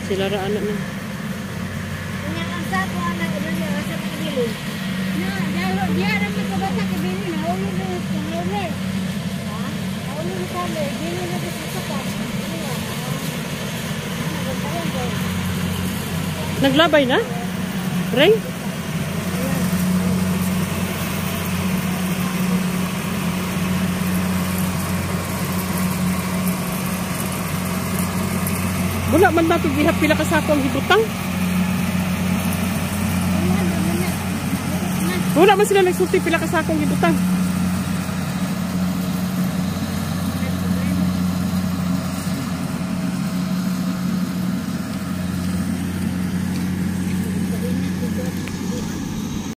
Sila ra anak na. Kanya ang sako anak niya sa pagbilin. Na, dia ram ko bata ke bilin na ulo na ulo. Ha? Ulo na kami, bilin na sa sako. Naglabay na? Ray? Wala man ba pigihap pila ka sako ang gibutang? Wala man sila nagsulti pila ka sako ang gibutang.